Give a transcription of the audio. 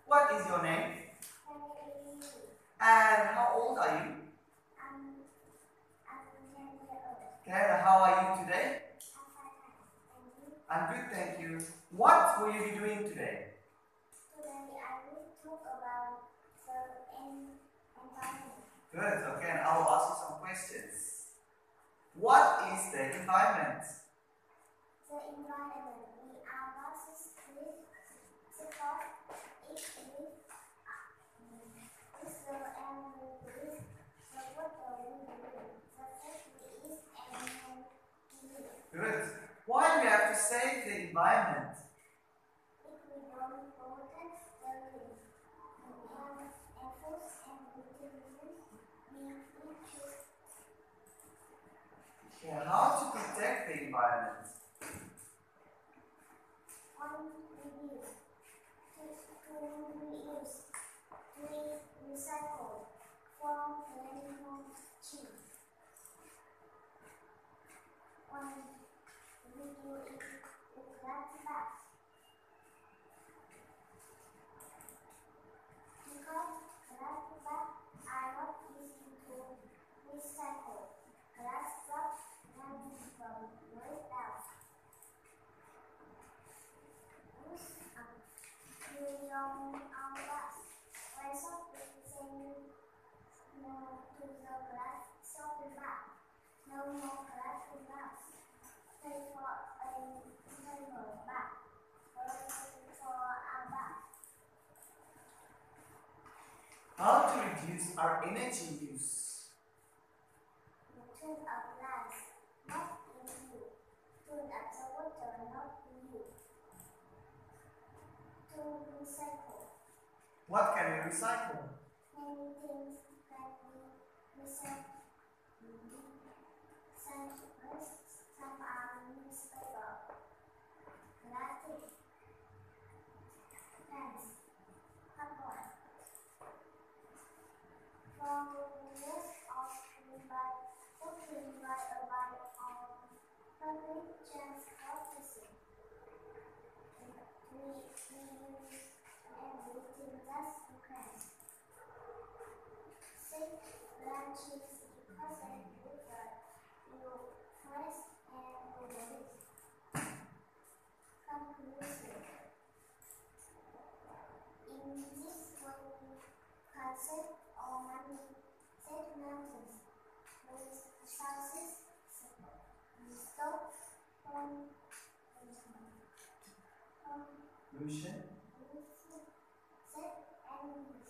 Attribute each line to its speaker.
Speaker 1: What is your name? And how old are you?
Speaker 2: I'm 10 years old.
Speaker 1: Canada, how are you today? I'm good, thank you. What will you be doing today?
Speaker 2: Today I will talk about the environment.
Speaker 1: Good, okay, and I will ask you some questions. What is the environment?
Speaker 2: The environment, we are buses with support it with the air we breathe, the water we breathe, the fish we eat, and we live.
Speaker 1: Good. Why do we have to save the environment?
Speaker 2: If we don't protect the leaves, and fruits and vegetables, we choose.
Speaker 1: Yeah, how to protect the environment?
Speaker 2: One, reduce. Two, reuse. Three, recycle. Four, plant more trees. One, reduce it with plastic bags. Because plastic bags are not easy to recycle. Glass drops can from break out. Use our glass. When something send no to the glass shopping bag. No more plastic bags. Pay for a paper bag. Or pay for a bag.
Speaker 1: How to reduce our energy use?
Speaker 2: Turn up lights, not in you. Turn up the water, not in you. To recycle.
Speaker 1: What can we recycle?
Speaker 2: Many things that we recycle. Some are newspaper, plastic, pens, cardboard. For the rest of the talking about public transportation, we use everything that we can. Save branches because they prefer your fresh and release. Conclusion. In this way, we can save our money, save mountains, raise resources, stop
Speaker 1: Pollution?
Speaker 2: save and